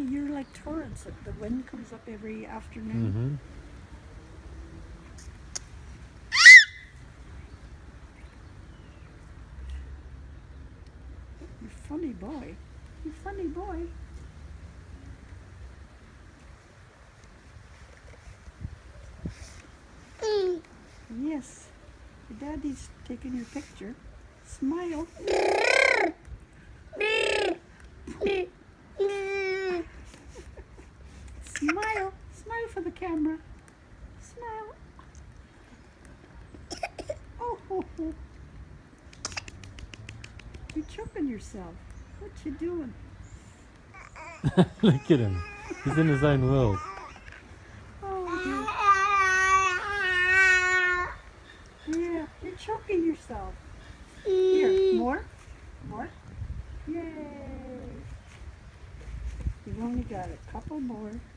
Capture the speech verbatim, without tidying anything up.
you're like torrents. The wind comes up every afternoon. Mm-hmm. You funny boy. You funny boy. Mm. Yes. Your daddy's taking your picture. Smile. Smile. Smile for the camera. Smile. Oh, ho, ho. You're choking yourself. What you doing? Look at him. He's in his own world. Oh, dear. Yeah, you're choking yourself. Here, more? More? Yay! You've only got a couple more.